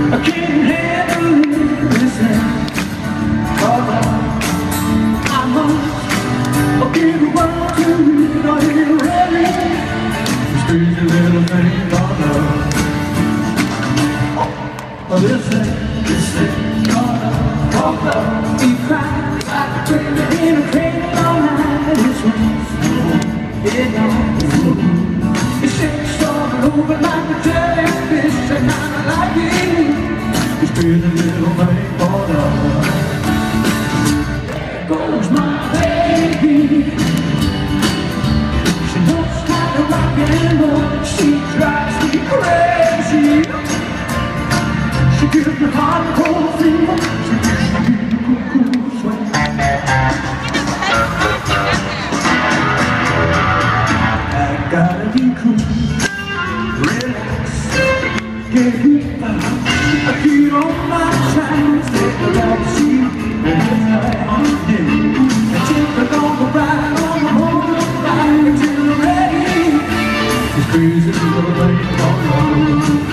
I can't handle this now. I must give a word to you. Are you ready? This crazy little thing called love. Oh, this thing called love. We cry like a baby in a cradle all night. It's wings, it knows. It shakes all over like a jellyfish, and I like it. This crazy little thing called love. There goes my baby. She knows how to rock and roll. She drives me crazy. She gives me hot and cold fever. She gives me cool sweat. I gotta be cool, relax, get it out. I keep on my tracks, take a ride, see, and I take a long ride on the motorbike until I'm ready. It's crazy little thing called love.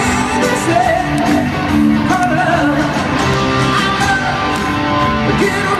Get